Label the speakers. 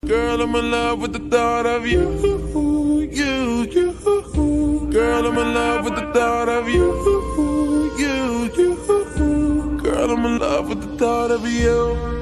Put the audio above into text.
Speaker 1: Girl, I'm in love with the thought of you. Girl, I'm in love with the thought of you. Girl, I'm in love with the thought of you.